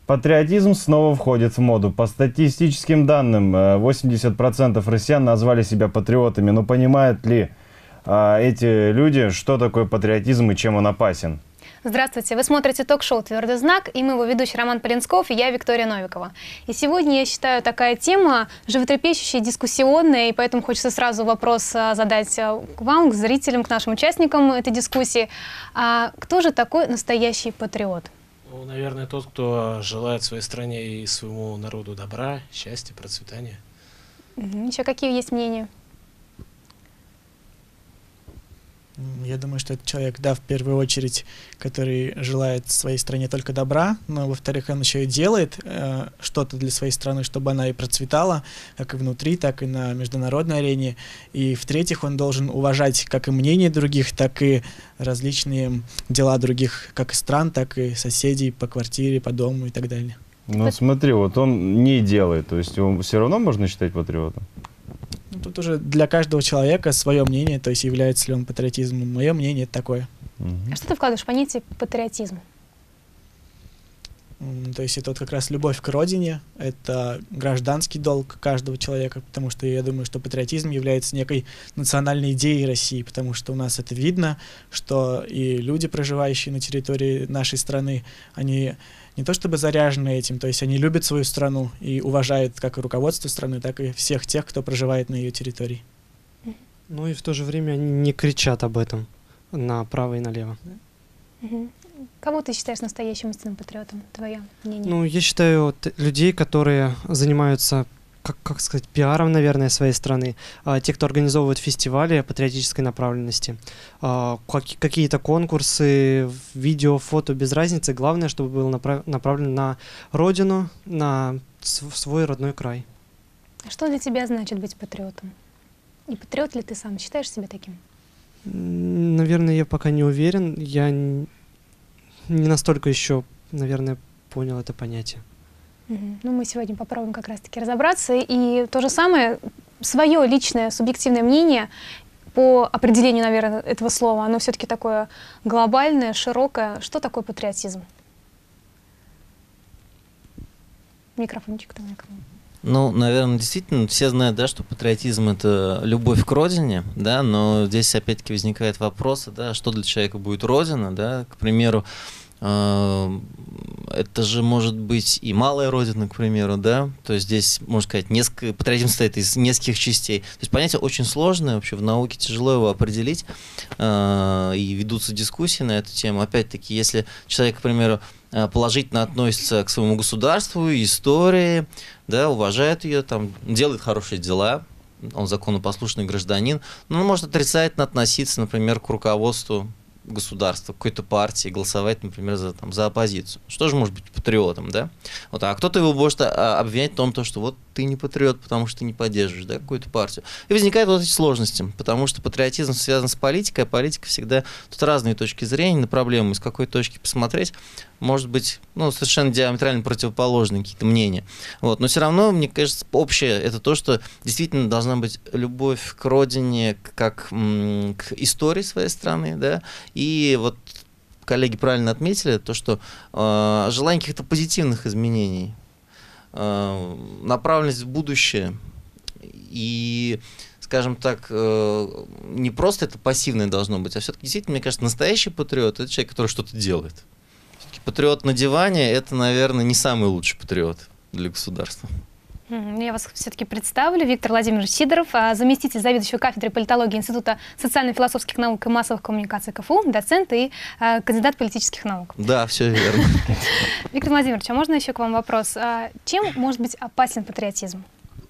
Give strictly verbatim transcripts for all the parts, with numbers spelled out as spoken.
Патриотизм снова входит в моду. По статистическим данным, восемьдесят процентов россиян назвали себя патриотами. Но понимают ли а, эти люди, что такое патриотизм и чем он опасен? Здравствуйте! Вы смотрите ток-шоу «Твердый знак», и мы его ведущий Роман Полинсков, и я, Виктория Новикова. И сегодня, я считаю, такая тема животрепещущая, дискуссионная, и поэтому хочется сразу вопрос задать к вам, к зрителям, к нашим участникам этой дискуссии. А кто же такой настоящий патриот? Ну, наверное, тот, кто желает своей стране и своему народу добра, счастья, процветания. Угу. Еще какие есть мнения? Я думаю, что это человек, да, в первую очередь, который желает своей стране только добра, но, во-вторых, он еще и делает э, что-то для своей страны, чтобы она и процветала, как и внутри, так и на международной арене. И, в-третьих, он должен уважать как и мнение других, так и различные дела других, как и стран, так и соседей по квартире, по дому и так далее. Ну, смотри, вот он не делает, то есть его все равно можно считать патриотом? Ну, тут уже для каждого человека свое мнение, то есть является ли он патриотизмом. Мое мнение такое. А что ты вкладываешь в понятие патриотизм? То есть это вот как раз любовь к родине, это гражданский долг каждого человека, потому что я думаю, что патриотизм является некой национальной идеей России, потому что у нас это видно, что и люди, проживающие на территории нашей страны, они не то чтобы заряжены этим, то есть они любят свою страну и уважают как и руководство страны, так и всех тех, кто проживает на ее территории. Ну и в то же время они не кричат об этом направо и налево. Угу. Кого ты считаешь настоящим истинным патриотом? Твое мнение? Ну, я считаю людей, которые занимаются, как, как сказать, пиаром, наверное, своей страны. А, те, кто организовывают фестивали патриотической направленности, а, как, какие-то конкурсы, видео, фото, без разницы. Главное, чтобы было направ, направлено на родину, на свой родной край. А что для тебя значит быть патриотом? И патриот ли ты сам? Считаешь себя таким? Наверное, я пока не уверен. Я не настолько еще, наверное, понял это понятие. Угу. Ну, мы сегодня попробуем как раз-таки разобраться. И то же самое, свое личное, субъективное мнение по определению, наверное, этого слова, оно все-таки такое глобальное, широкое. Что такое патриотизм? Микрофончик там. Ну, наверное, действительно, все знают, да, что патриотизм — это любовь к родине, да, но здесь опять-таки возникает вопрос, да, что для человека будет родина, да, к примеру, э, это же может быть и малая родина, к примеру, да, то есть здесь, можно сказать, несколько, патриотизм состоит из нескольких частей, то есть понятие очень сложное, вообще в науке тяжело его определить, э, и ведутся дискуссии на эту тему, опять-таки, если человек, к примеру, положительно относится к своему государству, истории, да, уважает ее, там, делает хорошие дела, он законопослушный гражданин, но он может отрицательно относиться, например, к руководству государства, какой-то партии, голосовать, например, за, там, за оппозицию. Что же может быть патриотом, да? Вот, а кто-то его может обвинять в том, что вот ты не патриот, потому что ты не поддерживаешь, да, какую-то партию. И возникают вот эти сложности, потому что патриотизм связан с политикой, а политика всегда, тут разные точки зрения на проблему, из какой точки посмотреть, может быть, ну, совершенно диаметрально противоположные какие-то мнения. Вот. Но все равно, мне кажется, общее это то, что действительно должна быть любовь к родине, как к истории своей страны, да, и вот коллеги правильно отметили то, что э, желание каких-то позитивных изменений, э, направленность в будущее и, скажем так, э, не просто это пассивное должно быть, а все-таки действительно, мне кажется, настоящий патриот — это человек, который что-то делает. Патриот на диване — это, наверное, не самый лучший патриот для государства. Я вас все-таки представлю. Виктор Владимирович Сидоров, заместитель заведующего кафедрой политологии Института социально-философских наук и массовых коммуникаций КФУ, доцент и кандидат политических наук. Да, все верно. Виктор Владимирович, а можно еще к вам вопрос? Чем может быть опасен патриотизм?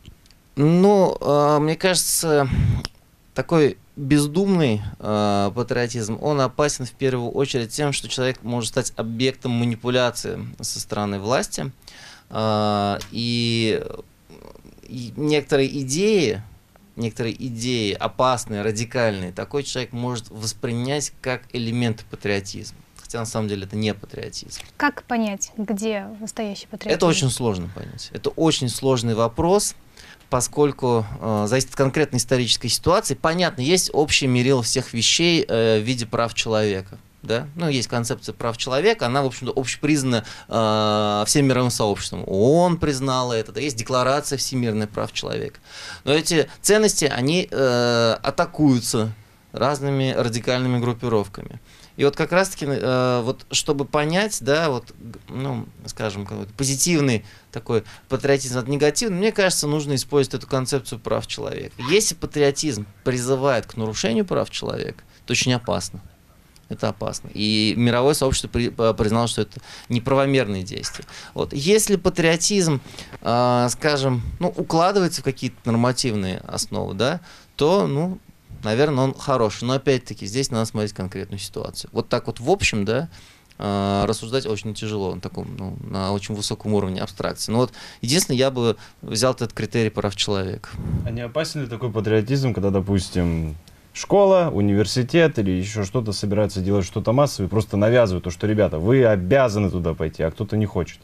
Ну, мне кажется, такой бездумный э, патриотизм, он опасен в первую очередь тем, что человек может стать объектом манипуляции со стороны власти. Э, и, и некоторые идеи, некоторые идеи опасные, радикальные, такой человек может воспринять как элементы патриотизма. Хотя на самом деле это не патриотизм. Как понять, где настоящий патриотизм? Это очень сложно понять. Это очень сложный вопрос, поскольку э, зависит от конкретной исторической ситуации. Понятно, есть общее мерило всех вещей э, в виде прав человека. Да? Ну, есть концепция прав человека, она, в общем-то, общепризнана э, всем мировым сообществом. ООН признала это, да, есть декларация всемирных прав человека. Но эти ценности, они э, атакуются разными радикальными группировками. И вот как раз-таки, э, вот, чтобы понять, да, вот, ну, скажем, какой-то позитивный такой патриотизм от негативного, мне кажется, нужно использовать эту концепцию прав человека. Если патриотизм призывает к нарушению прав человека, то очень опасно. Это опасно. И мировое сообщество при, признало, что это неправомерные действия. Вот. Если патриотизм, э, скажем, ну, укладывается в какие-то нормативные основы, да, то, ну, наверное, он хороший. Но опять-таки здесь надо смотреть конкретную ситуацию. Вот так вот в общем, да, э, рассуждать очень тяжело на таком, ну, на очень высоком уровне абстракции. Но вот единственное, я бы взял этот критерий прав человека. А не опасен ли такой патриотизм, когда, допустим, школа, университет или еще что-то собираются делать что-то массовое, просто навязывают то, что, ребята, вы обязаны туда пойти, а кто-то не хочет?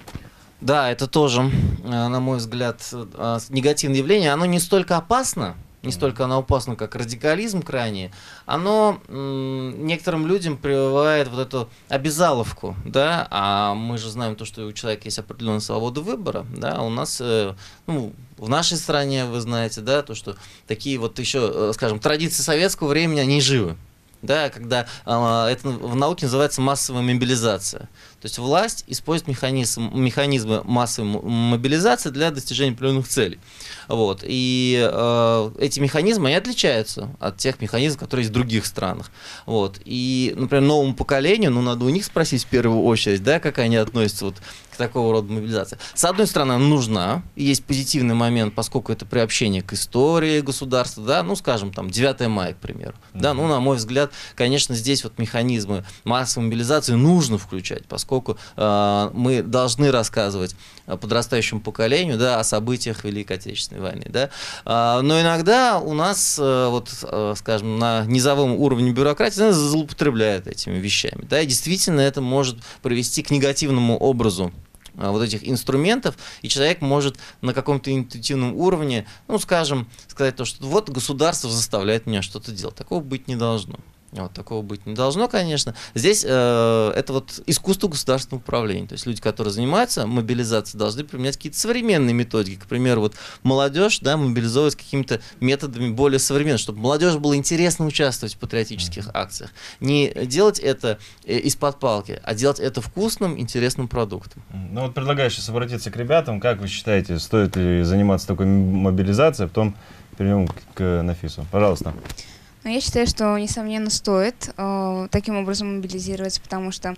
Да, это тоже, на мой взгляд, негативное явление. Оно не столько опасно, не столько оно опасно, как радикализм крайний, оно м, некоторым людям прививает вот эту обязаловку, да, а мы же знаем то, что у человека есть определенная свобода выбора, да, у нас, э, ну, в нашей стране, вы знаете, да, то, что такие вот еще, скажем, традиции советского времени, они живы. Да, когда э, это в науке называется массовая мобилизация. То есть власть использует механизм, механизмы массовой мобилизации для достижения определенных целей. Вот. И э, эти механизмы они отличаются от тех механизмов, которые есть в других странах. Вот. И, например, новому поколению, ну, надо у них спросить в первую очередь, да, как они относятся вот к такого рода мобилизации. С одной стороны, она нужна, и есть позитивный момент, поскольку это приобщение к истории государства, да, ну, скажем, там, девятое мая, к примеру. Mm-hmm. Да, ну, на мой взгляд, конечно, здесь вот механизмы массовой мобилизации нужно включать, поскольку э, мы должны рассказывать подрастающему поколению, да, о событиях Великой Отечественной войны, да. Э, но иногда у нас, э, вот, э, скажем, на низовом уровне бюрократии злоупотребляют этими вещами, да, и действительно это может привести к негативному образу вот этих инструментов, и человек может на каком-то интуитивном уровне, ну, скажем, сказать то, что вот государство заставляет меня что-то делать. Такого быть не должно. Вот, такого быть не должно, конечно. Здесь э, это вот искусство государственного управления. То есть люди, которые занимаются мобилизацией, должны применять какие-то современные методики. К примеру, вот молодежь, да, мобилизовывать какими-то методами более современными, чтобы молодежь было интересно участвовать в патриотических акциях. Не делать это из-под палки, а делать это вкусным, интересным продуктом. Ну вот предлагаю сейчас обратиться к ребятам. Как вы считаете, стоит ли заниматься такой мобилизацией, а потом перейдем к Нафису. Пожалуйста. Но я считаю, что, несомненно, стоит э, таким образом мобилизироваться, потому что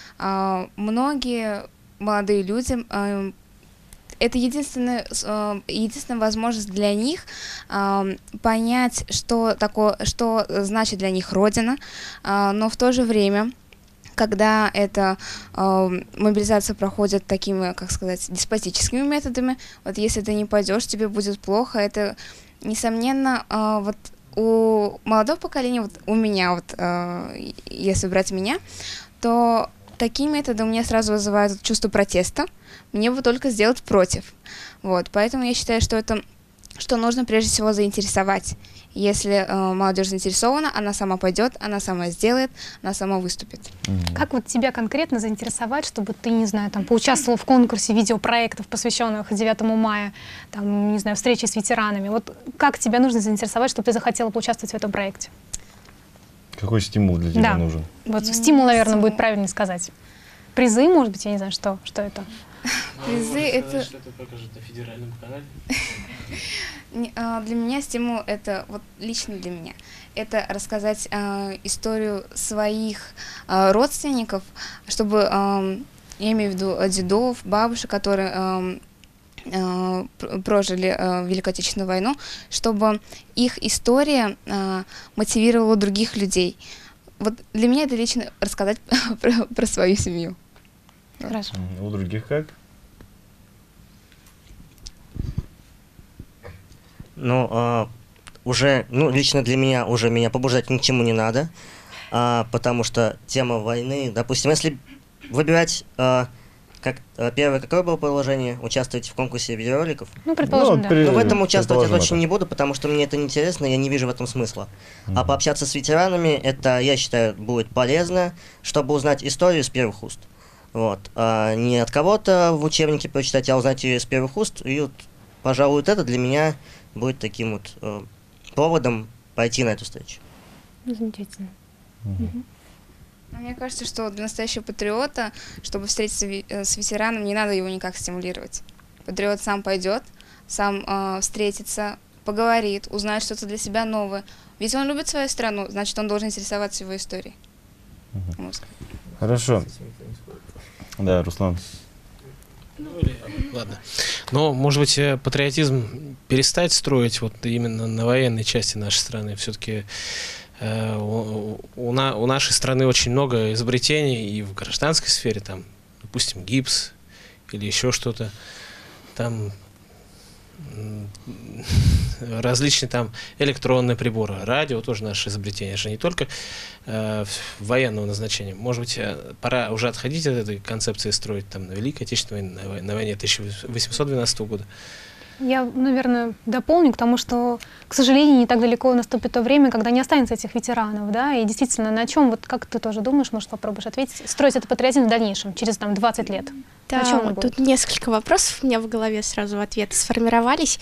э, многие молодые люди, э, это единственная, э, единственная возможность для них э, понять, что такое, что значит для них Родина, э, но в то же время, когда эта э, мобилизация проходит такими, как сказать, деспотическими методами, вот если ты не пойдешь, тебе будет плохо, это, несомненно, э, вот у молодого поколения, вот у меня, вот, э, если брать меня, то такие методы у меня сразу вызывают чувство протеста. Мне бы только сделать против. Вот, поэтому я считаю, что это, что нужно прежде всего заинтересовать. Если э, молодежь заинтересована, она сама пойдет, она сама сделает, она сама выступит. Mm-hmm. Как вот тебя конкретно заинтересовать, чтобы ты, не знаю, там, поучаствовал в конкурсе видеопроектов, посвященных девятому мая, там, не знаю, встречи с ветеранами? Вот как тебя нужно заинтересовать, чтобы ты захотела поучаствовать в этом проекте? Какой стимул для тебя да. нужен? Вот ну, стимул, наверное, стимул. Будет правильно сказать. Призы, может быть, я не знаю, что, что это? Призы это... Что это покажут на федеральном канале? Для меня стимул это, вот лично для меня, это рассказать э, историю своих э, родственников, чтобы, э, я имею в виду дедов, бабушек, которые э, э, прожили э, Великую Отечественную войну, чтобы их история э, мотивировала других людей. Вот для меня это лично рассказать про, про свою семью. Хорошо. У других как? Ну, э, уже, ну, лично для меня уже меня побуждать ни к чему не надо, э, потому что тема войны, допустим, если выбирать э, как, э, первое, какое было положение? Участвовать в конкурсе видеороликов? Ну, предположим, Ну, да. при- Но в этом участвовать я предположим точно это. не буду, потому что мне это неинтересно, я не вижу в этом смысла. Мгм. А пообщаться с ветеранами, это, я считаю, будет полезно, чтобы узнать историю с первых уст. Вот. А не от кого-то в учебнике прочитать, а узнать ее с первых уст. И вот, пожалуй, вот это для меня будет таким вот э, поводом пойти на эту встречу. Замечательно. Мгм. Но Мне кажется, что для настоящего патриота, чтобы встретиться ви- э, с ветераном, не надо его никак стимулировать. Патриот сам пойдет, сам э, встретится, поговорит, узнает что-то для себя новое. Ведь он любит свою страну, значит, он должен интересоваться его историей. Мгм. Можно сказать. Хорошо. Да, Руслан. Ну, или- ладно. Но, может быть, э, патриотизм перестать строить вот именно на военной части нашей страны. Все-таки э, у, у на- у нашей страны очень много изобретений и в гражданской сфере, там, допустим, гипс или еще что-то. Там м, различные там электронные приборы, радио тоже наше изобретение, же не только э, военного назначения. Может быть, э, пора уже отходить от этой концепции строить там на Великой Отечественной войне, на вой- на войне тысяча восемьсот двенадцатого года. Я, наверное, дополню к тому, что, к сожалению, не так далеко наступит то время, когда не останется этих ветеранов, да, и действительно, на чем, вот как ты тоже думаешь, может, попробуешь ответить, строить этот патриотизм в дальнейшем, через там двадцать лет? На чем он Да, будет? тут несколько вопросов у меня в голове сразу в ответ сформировались.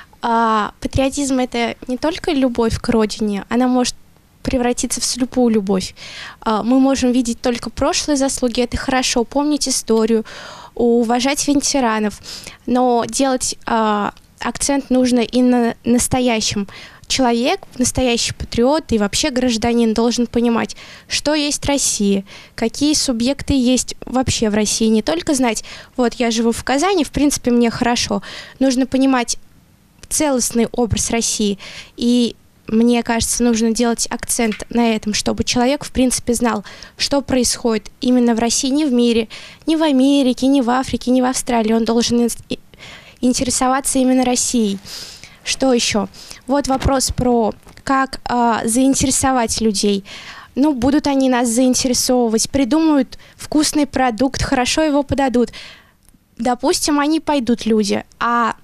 А, патриотизм — это не только любовь к родине, она может превратиться в слепую любовь. А, мы можем видеть только прошлые заслуги, это хорошо, помнить историю, уважать ветеранов, но делать а, акцент нужно и на настоящем. Человек, настоящий патриот и вообще гражданин должен понимать, что есть Россия, какие субъекты есть вообще в России. Не только знать, вот я живу в Казани, в принципе, мне хорошо. Нужно понимать целостный образ России. И мне кажется, нужно делать акцент на этом, чтобы человек, в принципе, знал, что происходит именно в России, не в мире, не в Америке, не в Африке, не в Австралии. Он должен ин- интересоваться именно Россией. Что еще? Вот вопрос про как а, заинтересовать людей. Ну, будут они нас заинтересовывать, придумают вкусный продукт, хорошо его подадут. Допустим, они пойдут, люди, а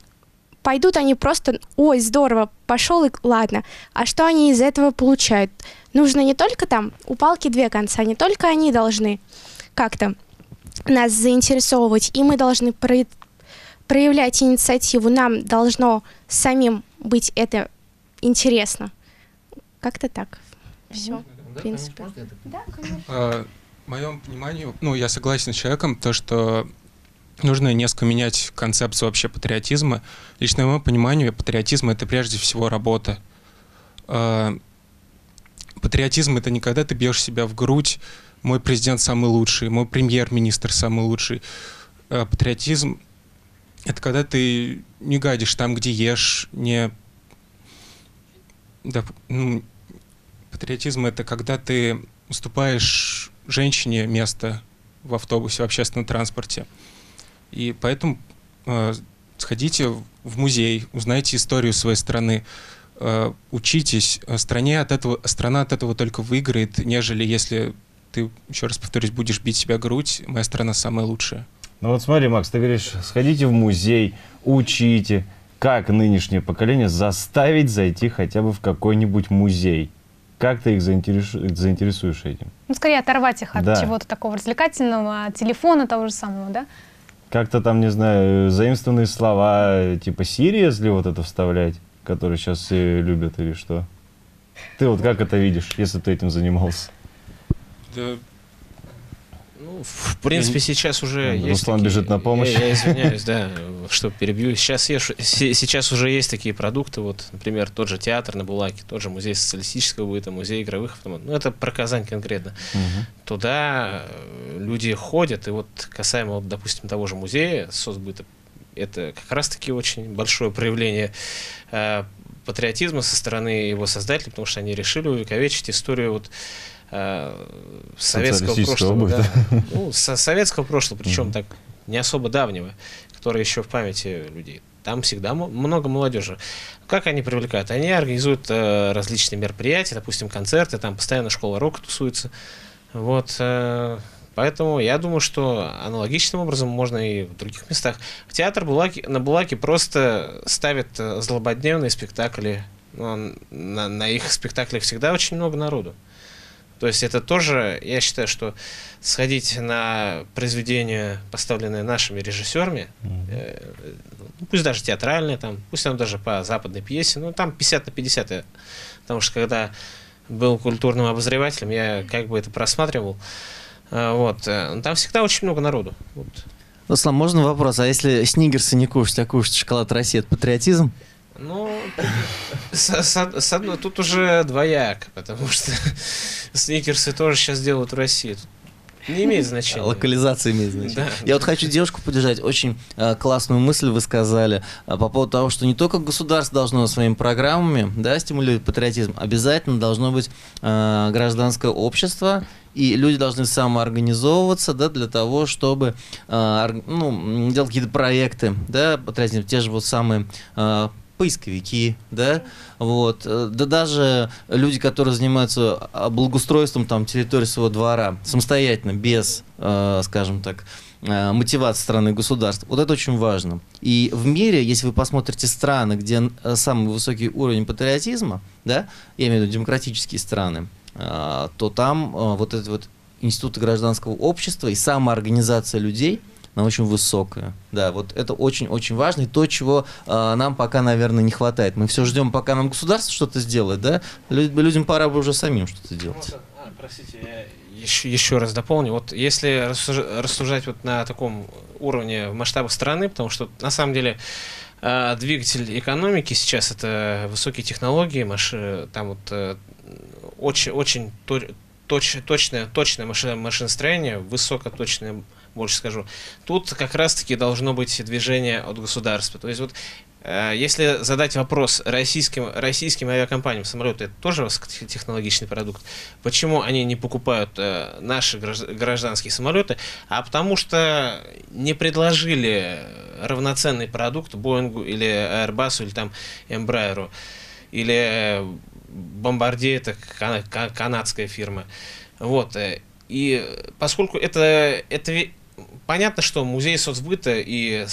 пойдут они просто, ой, здорово, пошел и ладно. А что они из этого получают? Нужно не только там, у палки две конца, не только они должны как-то нас заинтересовывать, и мы должны про- проявлять инициативу, нам должно самим быть это интересно. Как-то так. Все, в принципе. Да, конечно. В моем понимании, ну, я согласен с человеком, то, что нужно несколько менять концепцию вообще патриотизма. Лично в моем понимании патриотизм — это прежде всего работа. Э, Патриотизм — это не когда ты бьешь себя в грудь, мой президент самый лучший, мой премьер-министр самый лучший. Э, Патриотизм — это когда ты не гадишь там, где ешь, не... Да, ну, патриотизм — это когда ты уступаешь женщине место в автобусе, в общественном транспорте. И поэтому э, сходите в музей, узнайте историю своей страны, э, учитесь. Стране от этого, страна от этого только выиграет, нежели если ты, еще раз повторюсь, будешь бить себя в грудь, моя страна самая лучшая. Ну вот смотри, Макс, ты говоришь, сходите в музей, учите. Как нынешнее поколение заставить зайти хотя бы в какой-нибудь музей? Как ты их заинтересу- заинтересуешь этим? Ну, скорее оторвать их от Да. чего-то такого развлекательного, от телефона того же самого, да? Как-то там, не знаю, заимствованные слова, типа «серьезли» вот это вставлять, которые сейчас все любят или что? Ты вот как это видишь, если ты этим занимался? Да, Ну, в принципе, сейчас уже Руслан есть такие- бежит на помощь. Я, я извиняюсь, да, что перебью. Сейчас, ешь- се- сейчас уже есть такие продукты, вот, например, тот же театр на Булаке, тот же музей социалистического быта, музей игровых автоматов. Ну, это про Казань конкретно. Мгм. Туда э, люди ходят, и вот касаемо, вот, допустим, того же музея соцбыта, это как раз-таки очень большое проявление э, патриотизма со стороны его создателей, потому что они решили увековечить историю вот э, советского Социалистического прошлого. быта. Да. Ну, со советского прошлого, причем так не особо давнего, которое еще в памяти людей. Там всегда мо- много молодежи. Как они привлекают? Они организуют э, различные мероприятия, допустим, концерты, там постоянно школа рока тусуется. Вот, э, Поэтому я думаю, что аналогичным образом можно и в других местах. В театр Булаки, на Булаке просто ставят злободневные спектакли. Ну, на, на их спектаклях всегда очень много народу. То есть это тоже, я считаю, что сходить на произведение, поставленное нашими режиссерами, mm-hmm. э, пусть даже театральное, там, пусть там даже по западной пьесе, ну там пятьдесят на пятьдесят. Я, потому что когда был культурным обозревателем, я как бы это просматривал. Э, вот, э, там всегда очень много народу. Вот. Руслан, можно вопрос? А если сникерсы не кушать, а кушать шоколад России, это патриотизм? Ну, с, с, с одной, тут уже двояк, потому что сникерсы тоже сейчас делают в России. Тут не имеет значения. Локализация имеет значение. Да. Я вот хочу девушку поддержать. Очень э, классную мысль вы сказали э, по поводу того, что не только государство должно своими программами, да, стимулировать патриотизм, обязательно должно быть э, гражданское общество, и люди должны самоорганизовываться, да, для того, чтобы э, ну, делать какие-то проекты, да, патриотизм, те же вот самые э, поисковики, да, вот, да даже люди, которые занимаются благоустройством там территории своего двора самостоятельно, без, э, скажем так, э, мотивации страны государства. Вот это очень важно. И в мире, если вы посмотрите страны, где самый высокий уровень патриотизма, да, я имею в виду демократические страны, э, то там э, вот эти вот институты гражданского общества и самоорганизация людей, она очень высокая. Да, вот это очень-очень важно, и то, чего э, нам пока, наверное, не хватает. Мы все ждем, пока нам государство что-то сделает, да? Лю- людям пора бы уже самим что-то делать. А, простите, я еще, еще раз дополню. Вот если рассуждать, рассуждать вот на таком уровне в масштабах страны, потому что на самом деле э, двигатель экономики сейчас это высокие технологии, маши, там вот э, очень, очень точ, точное, точное машиностроение, высокоточное, больше скажу. Тут как раз-таки должно быть движение от государства. То есть вот э, если задать вопрос российским, российским авиакомпаниям, самолеты это тоже высокотехнологичный продукт, почему они не покупают э, наши гражданские самолеты, а потому что не предложили равноценный продукт Боингу или Airbus или там Embraer, или Bombardier, это кан- кан- канадская фирма. Вот. И поскольку это, это понятно, что музей соцбыта и,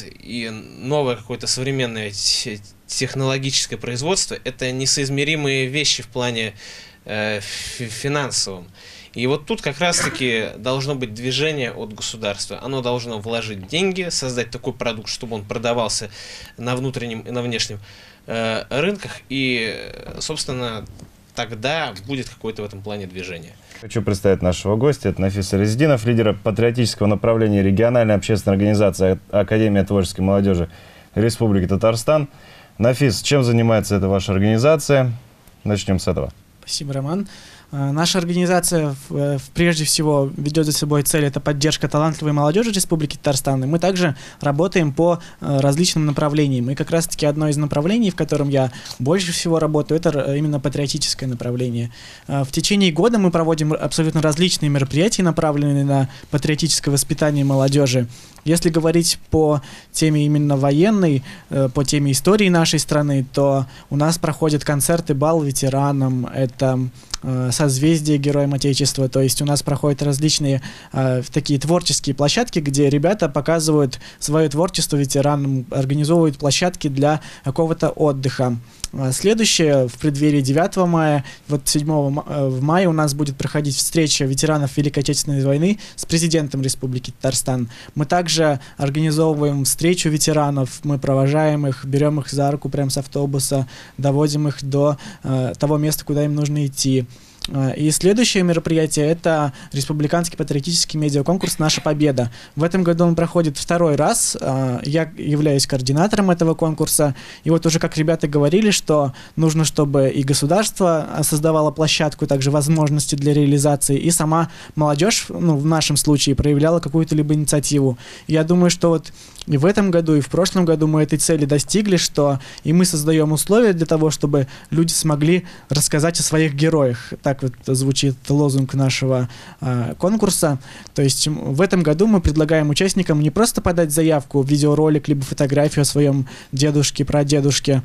и новое какое-то современное технологическое производство – это несоизмеримые вещи в плане э, финансовом. И вот тут как раз-таки должно быть движение от государства. Оно должно вложить деньги, создать такой продукт, чтобы он продавался на внутреннем и на внешнем э, рынках. И, собственно, тогда будет какое-то в этом плане движение. Хочу представить нашего гостя. Это Нафис Резидинов, лидер патриотического направления региональной общественной организации Академия творческой молодежи Республики Татарстан. Нафис, чем занимается эта ваша организация? Начнем с этого. Спасибо, Роман. Наша организация прежде всего ведет за собой цель — это поддержка талантливой молодежи Республики Татарстан. И мы также работаем по различным направлениям. И как раз-таки одно из направлений, в котором я больше всего работаю, это именно патриотическое направление. В течение года мы проводим абсолютно различные мероприятия, направленные на патриотическое воспитание молодежи. Если говорить по теме именно военной, по теме истории нашей страны, то у нас проходят концерты «Бал ветеранам», это созвездие Героям Отечества, то есть у нас проходят различные э, такие творческие площадки, где ребята показывают свое творчество ветеранам, организовывают площадки для какого-то отдыха. Следующее, в преддверии девятого мая, вот седьмого мая у нас будет проходить встреча ветеранов Великой Отечественной войны с президентом Республики Татарстан. Мы также организовываем встречу ветеранов, мы провожаем их, берем их за руку прямо с автобуса, доводим их до э, того места, куда им нужно идти. И следующее мероприятие — это республиканский патриотический медиаконкурс «Наша победа». В этом году он проходит второй раз. Я являюсь координатором этого конкурса. И вот уже как ребята говорили, что нужно, чтобы и государство создавало площадку, также возможности для реализации, и сама молодежь, ну, в нашем случае, проявляла какую-то либо инициативу. Я думаю, что вот и в этом году, и в прошлом году мы этой цели достигли, что и мы создаем условия для того, чтобы люди смогли рассказать о своих героях. Так так вот звучит лозунг нашего э, конкурса. То есть в этом году мы предлагаем участникам не просто подать заявку, видеоролик, либо фотографию о своем дедушке, прадедушке,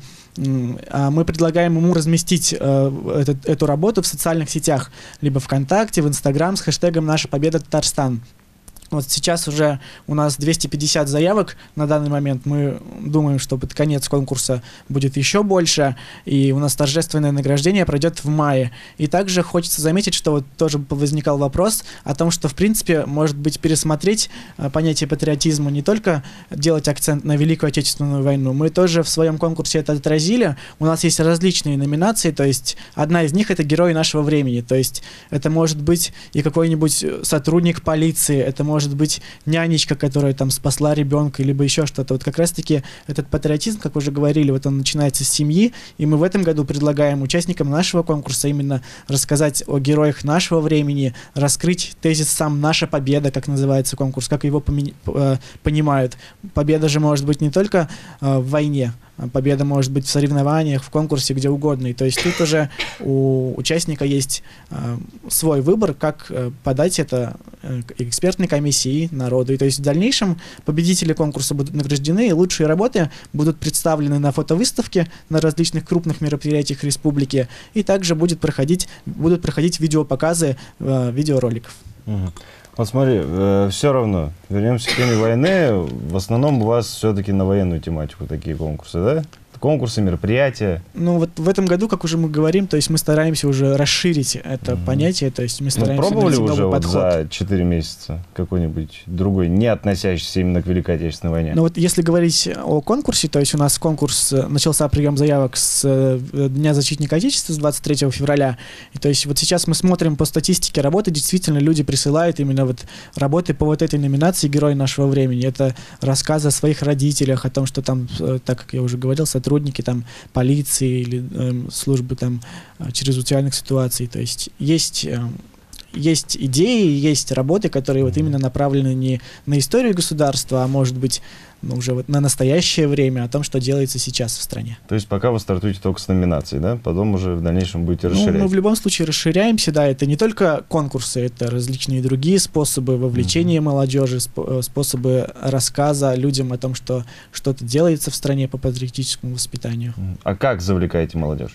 а мы предлагаем ему разместить э, этот, эту работу в социальных сетях, либо ВКонтакте, в Инстаграм с хэштегом «Наша Победа Татарстан». Вот сейчас уже у нас двести пятьдесят заявок на данный момент. Мы думаем, что под конец конкурса будет еще больше. И у нас торжественное награждение пройдет в мае. И также хочется заметить, что вот тоже возникал вопрос о том, что в принципе, может быть, пересмотреть понятие патриотизма, не только делать акцент на Великую Отечественную войну. Мы тоже в своем конкурсе это отразили. У нас есть различные номинации, то есть одна из них — это герои нашего времени. То есть это может быть и какой-нибудь сотрудник полиции, это может может быть нянечка, которая там спасла ребенка, либо еще что-то. Вот как раз-таки этот патриотизм, как вы уже говорили, вот он начинается с семьи, и мы в этом году предлагаем участникам нашего конкурса именно рассказать о героях нашего времени, раскрыть тезис сам «Наша победа», как называется конкурс, как его понимают. Победа же может быть не только в войне, победа может быть в соревнованиях, в конкурсе, где угодно. И то есть тут уже у участника есть э, свой выбор, как э, подать это э, экспертной комиссии и народу. И то есть в дальнейшем победители конкурса будут награждены, и лучшие работы будут представлены на фотовыставке на различных крупных мероприятиях республики. И также будет проходить, будут проходить видеопоказы э, видеороликов. Угу. Вот смотри, э, все равно, вернемся к теме войны, в основном у вас все-таки на военную тематику такие конкурсы, да? Конкурсы, мероприятия. Ну вот в этом году, как уже мы говорим, то есть мы стараемся уже расширить это mm-hmm. понятие, то есть мы стараемся ну, пробовали найти уже новый вот подход. За четыре месяца какой-нибудь другой, не относящийся именно к Великой Отечественной войне? Ну вот если говорить о конкурсе, то есть у нас конкурс, начался прием заявок с Дня защитника Отечества, с двадцать третьего февраля, и то есть вот сейчас мы смотрим по статистике работы, действительно люди присылают именно вот работы по вот этой номинации «Герой нашего времени». Это рассказы о своих родителях, о том, что там, так как я уже говорил, сотрудники сотрудники там полиции или э, службы там чрезвычайных ситуаций. То есть есть, э, есть идеи, есть работы, которые вот именно направлены не на историю государства, а может быть ну, уже вот на настоящее время, о том, что делается сейчас в стране. То есть пока вы стартуете только с номинацией, да? Потом уже в дальнейшем будете расширять? Ну, мы в любом случае расширяемся, да, это не только конкурсы, это различные другие способы вовлечения mm-hmm. молодежи, сп- способы рассказа людям о том, что что-то делается в стране по патриотическому воспитанию. А как завлекаете молодежь?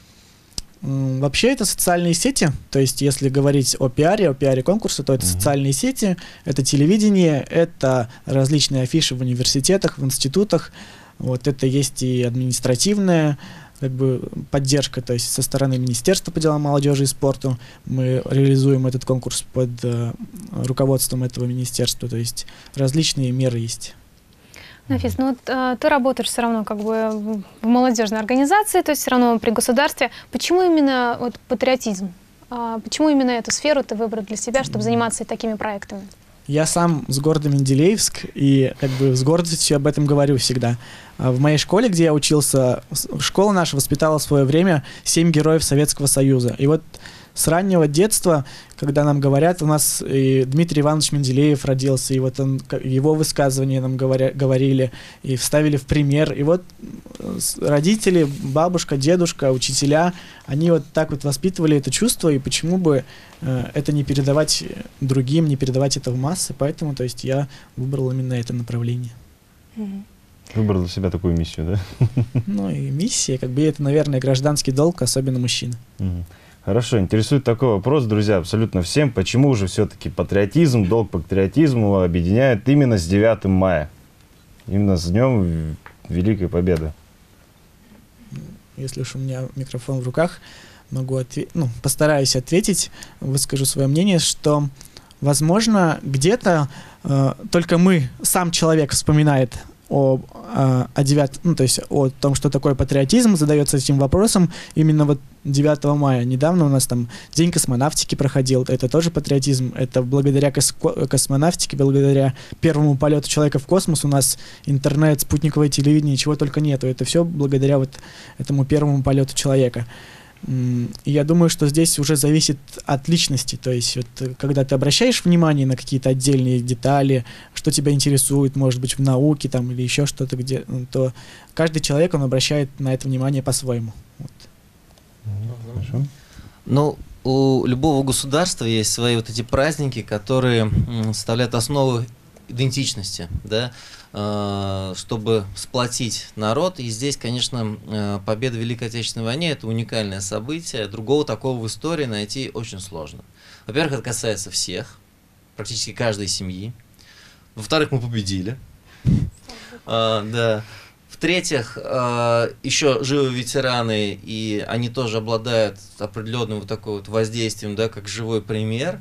Вообще это социальные сети, то есть если говорить о пиаре, о пиаре конкурса, то это mm-hmm. социальные сети, это телевидение, это различные афиши в университетах, в институтах, вот это есть и административная как бы поддержка, то есть со стороны Министерства по делам молодежи и спорту мы реализуем этот конкурс под э, руководством этого министерства, то есть различные меры есть. Нафис, ну вот э, ты работаешь все равно как бы в молодежной организации, то есть все равно при государстве. Почему именно вот патриотизм? А почему именно эту сферу ты выбрал для себя, чтобы заниматься такими проектами? Я сам с города Менделеевск и как бы с гордостью об этом говорю всегда. В моей школе, где я учился, школа наша воспитала в свое время семь героев Советского Союза. И вот с раннего детства, когда нам говорят, у нас и Дмитрий Иванович Менделеев родился, и вот он, его высказывания нам говоря, говорили и вставили в пример. И вот родители, бабушка, дедушка, учителя, они вот так вот воспитывали это чувство, и почему бы э, это не передавать другим, не передавать это в массы. Поэтому, то есть, я выбрал именно это направление. Выбрал для себя такую миссию, да? Ну и миссия, как бы это, наверное, гражданский долг, особенно мужчин. Хорошо, интересует такой вопрос, друзья, абсолютно всем. Почему же все-таки патриотизм, долг патриотизму объединяют именно с девятым мая? Именно с Днем Великой Победы? Если уж у меня микрофон в руках, могу ответить, ну, постараюсь ответить, выскажу свое мнение, что, возможно, где-то э, только мы, сам человек вспоминает о, о, о девятом, ну, то есть о том, что такое патриотизм, задается этим вопросом именно вот девятого мая. Недавно у нас там День космонавтики проходил, это тоже патриотизм, это благодаря кос- космонавтике, благодаря первому полету человека в космос у нас интернет, спутниковое телевидение, чего только нету, это все благодаря вот этому первому полету человека. И я думаю, что здесь уже зависит от личности, то есть вот, когда ты обращаешь внимание на какие-то отдельные детали, что тебя интересует, может быть, в науке там, или еще что-то, где, то каждый человек, он обращает на это внимание по-своему. Вот. Хорошо. Ну, у любого государства есть свои вот эти праздники, которые составляют основу идентичности, да, чтобы сплотить народ. И здесь, конечно, победа в Великой Отечественной войне – это уникальное событие. Другого такого в истории найти очень сложно. Во-первых, это касается всех, практически каждой семьи. Во-вторых, мы победили. А, да. В-третьих, э, еще живы ветераны, и они тоже обладают определенным вот такой вот воздействием, да, как живой пример.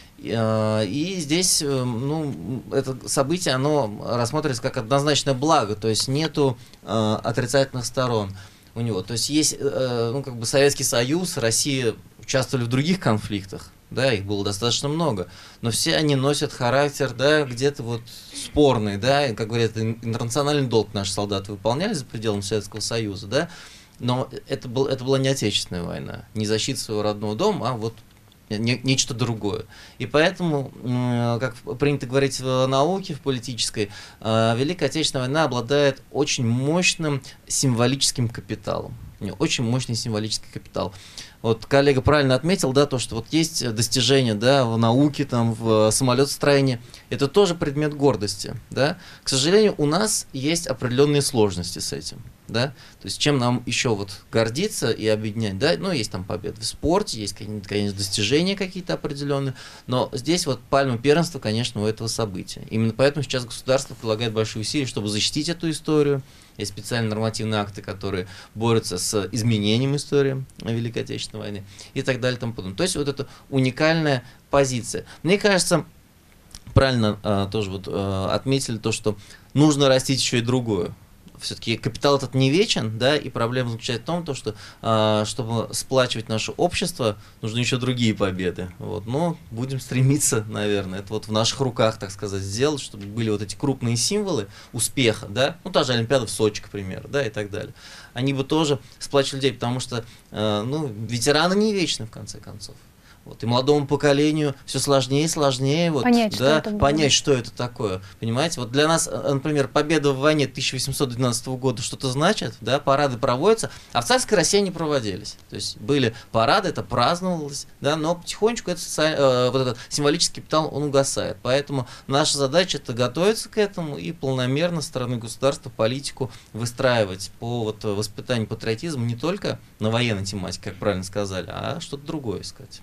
Э, и здесь, э, ну, это событие, оно рассматривается как однозначное благо, то есть нету э, отрицательных сторон у него. То есть есть, э, ну, как бы Советский Союз, Россия участвовали в других конфликтах. Да, их было достаточно много, но все они носят характер, да, где-то вот спорный, да, и, как говорят, интернациональный долг наши солдаты выполняли за пределами Советского Союза, да, но это, был, это была не Отечественная война, не защита своего родного дома, а вот не, нечто другое. И поэтому, как принято говорить в науке, в политической, Великая Отечественная война обладает очень мощным символическим капиталом. Очень мощный символический капитал. Вот коллега правильно отметил, да, то, что вот есть достижения, да, в науке, там, в самолетостроении. Это тоже предмет гордости, да. К сожалению, у нас есть определенные сложности с этим, да. То есть чем нам еще вот гордиться и объединять, да. Ну, есть там победы в спорте, есть, конечно, достижения какие-то определенные, но здесь вот пальма первенства, конечно, у этого события. Именно поэтому сейчас государство прилагает большие усилия, чтобы защитить эту историю. Есть специальные нормативные акты, которые борются с изменением истории Великой Отечественной войны и так далее и тому подобное. То есть вот это уникальная позиция. Мне кажется, правильно а, тоже вот а, отметили то, что нужно растить еще и другое. Все-таки капитал этот не вечен, да, и проблема заключается в том, то, что а, чтобы сплачивать наше общество, нужны еще другие победы. Вот. Но будем стремиться, наверное, это вот в наших руках, так сказать, сделать, чтобы были вот эти крупные символы успеха, да, ну та же Олимпиада в Сочи, к примеру, да, и так далее. Они бы тоже сплачивали людей, потому что, а, ну, ветераны не вечны, в конце концов. Вот, и молодому поколению все сложнее и сложнее вот, понять, да, что это понять, что это такое. Понимаете, вот для нас, например, победа в войне тысяча восемьсот двенадцатого года что-то значит, да, парады проводятся, а в царской России не проводились. То есть были парады, это праздновалось, да, но потихонечку этот, э, вот этот символический капитал, он угасает. Поэтому наша задача это готовиться к этому и полномерно со стороны государства политику выстраивать по вот, воспитанию патриотизма не только на военной тематике, как правильно сказали, а что-то другое искать.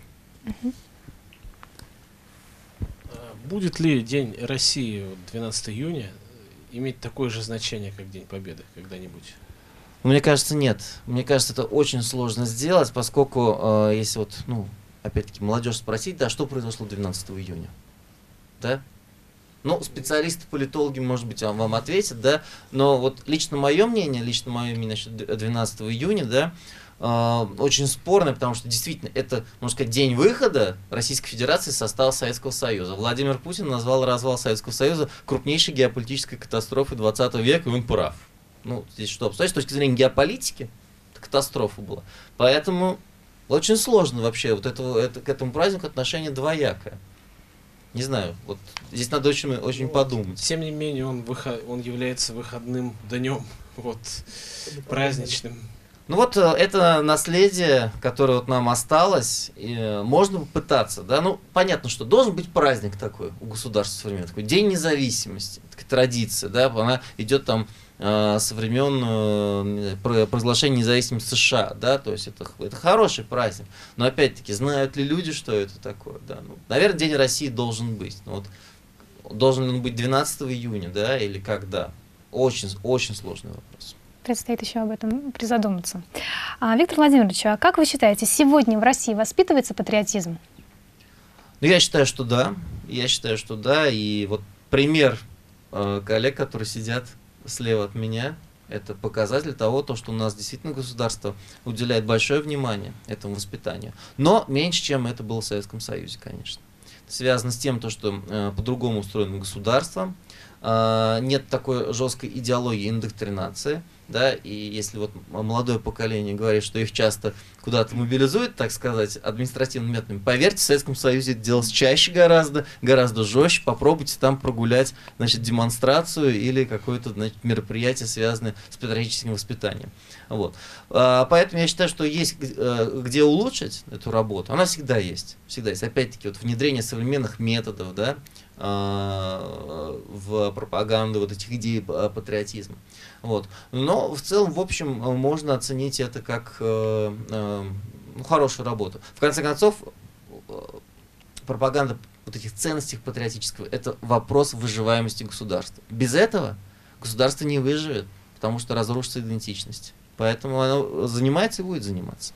Будет ли День России двенадцатого июня иметь такое же значение, как День Победы когда-нибудь? Мне кажется, нет. Мне кажется, это очень сложно сделать, поскольку, э, если вот, ну, опять-таки, молодежь спросить, да, что произошло двенадцатого июня? Да? Ну, специалисты, политологи, может быть, вам, вам ответят, да, но вот лично мое мнение, лично мое мнение насчет двенадцатого июня, да, очень спорный, потому что действительно это, можно сказать, день выхода Российской Федерации из состава Советского Союза. Владимир Путин назвал развал Советского Союза крупнейшей геополитической катастрофой двадцатого века, и он прав. Ну, здесь что обстоит, с точки зрения геополитики, это катастрофа была. Поэтому очень сложно вообще вот это, это, к этому празднику отношение двоякое. Не знаю, вот здесь надо очень, очень вот. подумать. Тем не менее, он, выход, он является выходным днем, вот, праздничным. Ну вот это наследие, которое вот нам осталось, и можно попытаться, да, ну понятно, что должен быть праздник такой у государства современного, такой День независимости, такая традиция, да, она идет там э, со времен э, провозглашения независимости США, да, то есть это, это хороший праздник, но опять-таки знают ли люди, что это такое, да, ну, наверное, День России должен быть, но вот должен ли он быть двенадцатого июня, да, или когда, очень, очень сложный вопрос. Предстоит еще об этом призадуматься. А, Виктор Владимирович, а как вы считаете, сегодня в России воспитывается патриотизм? Ну, я считаю, что да. Я считаю, что да. И вот пример э, коллег, которые сидят слева от меня, это показатель того, то, что у нас действительно государство уделяет большое внимание этому воспитанию. Но меньше, чем это было в Советском Союзе, конечно. Это связано с тем, то, что э, по-другому устроено государство. нет такой жесткой идеологии индоктринации, да, и если вот молодое поколение говорит, что их часто куда-то мобилизуют, так сказать, административными методами, поверьте, в Советском Союзе это делалось чаще гораздо, гораздо жестче, попробуйте там прогулять, значит, демонстрацию или какое-то, значит, мероприятие, связанное с патриотическим воспитанием. Вот. Поэтому я считаю, что есть где улучшить эту работу, она всегда есть, всегда есть. Опять-таки, вот внедрение современных методов, да, в пропаганду вот этих идей патриотизма. Вот. Но в целом, в общем, можно оценить это как э, э, ну, хорошую работу. В конце концов, пропаганда вот этих ценностей патриотического – это вопрос выживаемости государства. Без этого государство не выживет, потому что разрушится идентичность. Поэтому оно занимается и будет заниматься.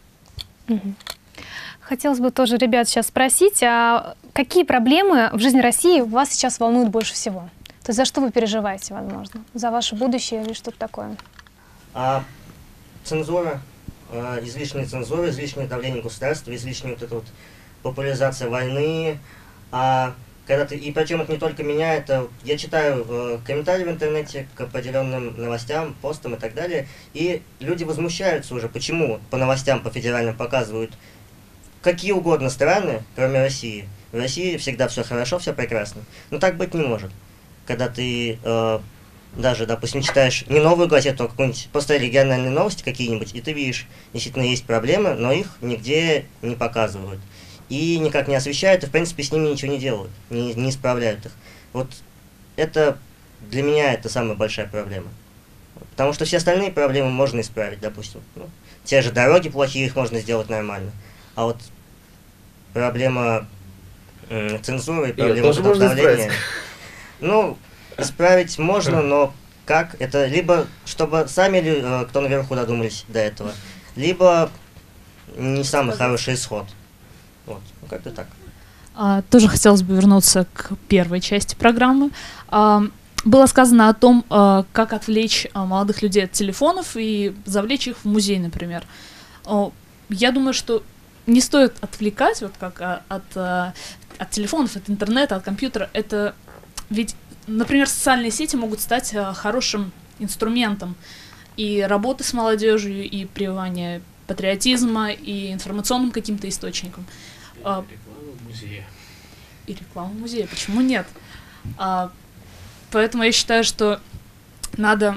Хотелось бы тоже ребят сейчас спросить, а какие проблемы в жизни России вас сейчас волнуют больше всего? То есть за что вы переживаете, возможно? За ваше будущее или что-то такое? А, цензура, а, излишняя цензура, излишнее давление государства, излишняя вот эта вот популяризация войны. А, когда ты, и причем это не только меня, это я читаю э, комментарии в интернете к определенным новостям, постам и так далее, и люди возмущаются уже, почему по новостям, по федеральным показывают какие угодно страны, кроме России. В России всегда все хорошо, все прекрасно. Но так быть не может. Когда ты э, даже, допустим, читаешь не новую газету, а какую-нибудь просто региональные новости какие-нибудь, и ты видишь, действительно есть проблемы, но их нигде не показывают. И никак не освещают, и в принципе с ними ничего не делают, не, не исправляют их. Вот это для меня это самая большая проблема. Потому что все остальные проблемы можно исправить, допустим. Ну, те же дороги плохие, их можно сделать нормально. А вот проблема э, цензуры и проблема давления... Ну, исправить можно, но как? Это либо, чтобы сами э, кто наверху додумались до этого, либо не самый хороший исход. Вот, ну как-то так. А, тоже хотелось бы вернуться к первой части программы. А, было сказано о том, а, как отвлечь а, молодых людей от телефонов и завлечь их в музей, например. А, я думаю, что не стоит отвлекать вот как а, от, а, от телефонов, от интернета, от компьютера. Это ведь, например, социальные сети могут стать а, хорошим инструментом и работы с молодежью, и прививания патриотизма, и информационным каким-то источником. И а, реклама в музее. И реклама в музее, почему нет? А, поэтому я считаю, что надо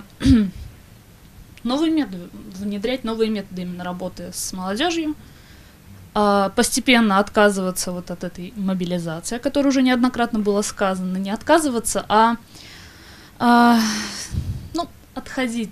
новые методы, внедрять новые методы именно работы с молодежью, а, постепенно отказываться вот от этой мобилизации, о которой уже неоднократно было сказано, не отказываться, а, а ну, отходить.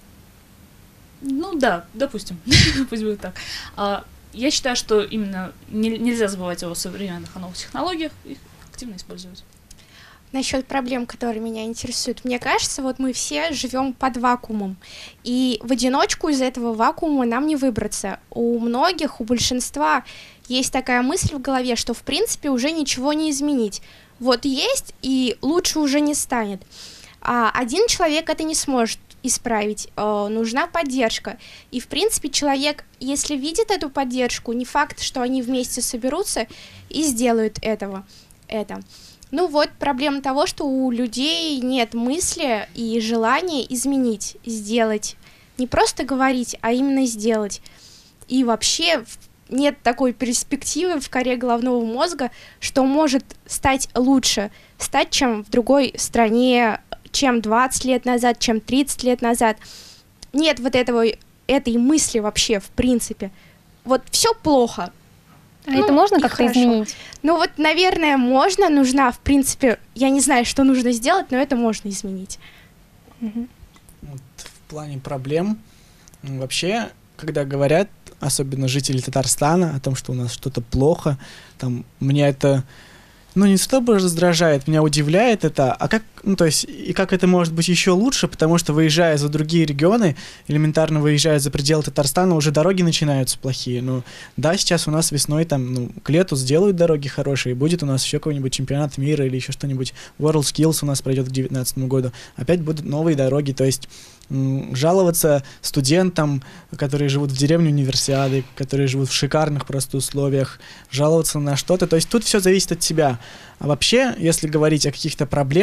Ну да, допустим, пусть будет так. А, я считаю, что именно не, нельзя забывать о современных, о новых технологиях, их активно использовать. Насчет проблем, которые меня интересуют. Мне кажется, вот мы все живем под вакуумом, и в одиночку из этого вакуума нам не выбраться. У многих, у большинства есть такая мысль в голове, что в принципе уже ничего не изменить. Вот есть, и лучше уже не станет. А один человек это не сможет исправить, э, нужна поддержка. И, в принципе, человек, если видит эту поддержку, не факт, что они вместе соберутся и сделают этого, это. Ну вот, проблема того, что у людей нет мысли и желания изменить, сделать. Не просто говорить, а именно сделать. И вообще нет такой перспективы в коре головного мозга, что может стать лучше, стать, чем в другой стране, чем двадцать лет назад, чем тридцать лет назад. Нет вот этого, этой мысли вообще, в принципе. Вот все плохо. А ну, это можно как-то изменить? Ну вот, наверное, можно, нужна, в принципе, я не знаю, что нужно сделать, но это можно изменить. Угу. Вот в плане проблем, вообще, когда говорят, особенно жители Татарстана, о том, что у нас что-то плохо, там, меня это... Ну, не чтобы раздражает, меня удивляет это, а как, ну, то есть, и как это может быть еще лучше, потому что, выезжая за другие регионы, элементарно выезжая за пределы Татарстана, уже дороги начинаются плохие. Ну, да, сейчас у нас весной, там, ну, к лету сделают дороги хорошие, будет у нас еще какой-нибудь чемпионат мира или еще что-нибудь, WorldSkills у нас пройдет к две тысячи девятнадцатому году, опять будут новые дороги, то есть, жаловаться студентам, которые живут в деревне Универсиады, которые живут в шикарных просто условиях, жаловаться на что-то. То есть тут все зависит от тебя. А вообще, если говорить о каких-то проблемах,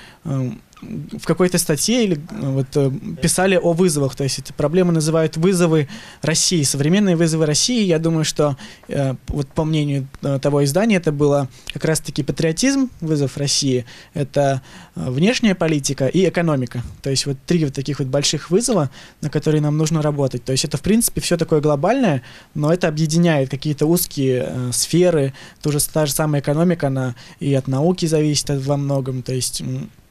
э, в какой-то статье или вот писали о вызовах, то есть эти проблемы называют вызовы России, современные вызовы России. Я думаю, что вот по мнению того издания это было как раз-таки патриотизм, вызов России, это внешняя политика и экономика. То есть вот три вот таких вот больших вызова, на которые нам нужно работать. То есть это в принципе все такое глобальное, но это объединяет какие-то узкие э, сферы. Тоже та же самая экономика, она и от науки зависит во многом. То есть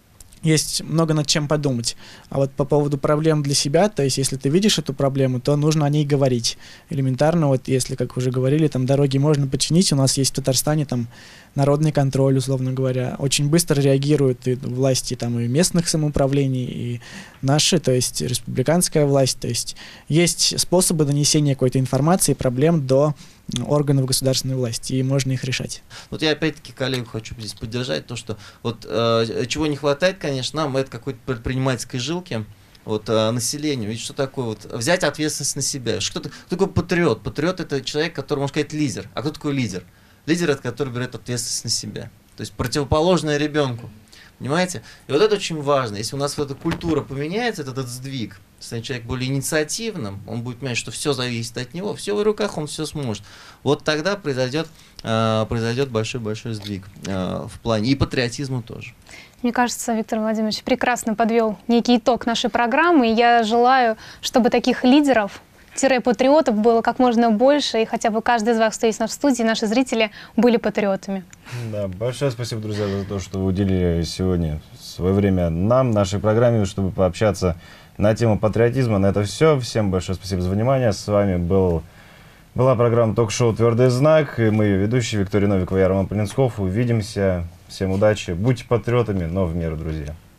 есть много над чем подумать. А вот по поводу проблем для себя, то есть если ты видишь эту проблему, то нужно о ней говорить. Элементарно, вот если, как уже говорили, там дороги можно починить, у нас есть в Татарстане там народный контроль, условно говоря. Очень быстро реагируют и власти там, и местных самоуправлений, и наши, то есть республиканская власть. То есть есть способы донесения какой-то информации, проблем до органов государственной власти, и можно их решать. Вот я опять-таки коллегу хочу здесь поддержать, то, что вот э, чего не хватает, конечно, нам, это какой-то предпринимательской жилки, вот, э, населению. Ведь что такое вот взять ответственность на себя? Что, кто такой патриот? Патриот — это человек, который, можно сказать, лидер. А кто такой лидер? Лидер — это который берет ответственность на себя. То есть противоположное ребенку. Понимаете? И вот это очень важно. Если у нас вот эта культура поменяется, этот, этот сдвиг, станет человек более инициативным, он будет понимать, что все зависит от него, все в его руках, он все сможет. Вот тогда произойдет, э, произойдет большой-большой сдвиг э, в плане и патриотизма тоже. Мне кажется, Виктор Владимирович прекрасно подвел некий итог нашей программы, и я желаю, чтобы таких лидеров, патриотов было как можно больше, и хотя бы каждый из вас, кто есть в студии, наши зрители, были патриотами. Да, большое спасибо, друзья, за то, что вы уделили сегодня свое время нам, нашей программе, чтобы пообщаться на тему патриотизма. На это все. Всем большое спасибо за внимание. С вами был, была программа ток-шоу «Твердый знак». И мы, ведущие Виктория Новикова и Роман Полинсков. Увидимся. Всем удачи. Будьте патриотами, но в меру, друзья.